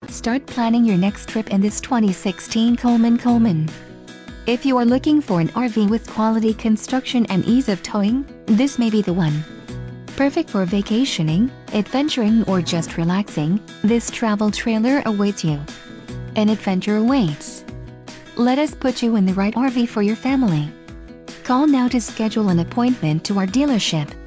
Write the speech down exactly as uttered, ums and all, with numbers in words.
Start planning your next trip in this twenty sixteen Coleman Coleman. If you are looking for an R V with quality construction and ease of towing, this may be the one. Perfect for vacationing, adventuring or just relaxing, this travel trailer awaits you. An adventure awaits. Let us put you in the right R V for your family. Call now to schedule an appointment to our dealership.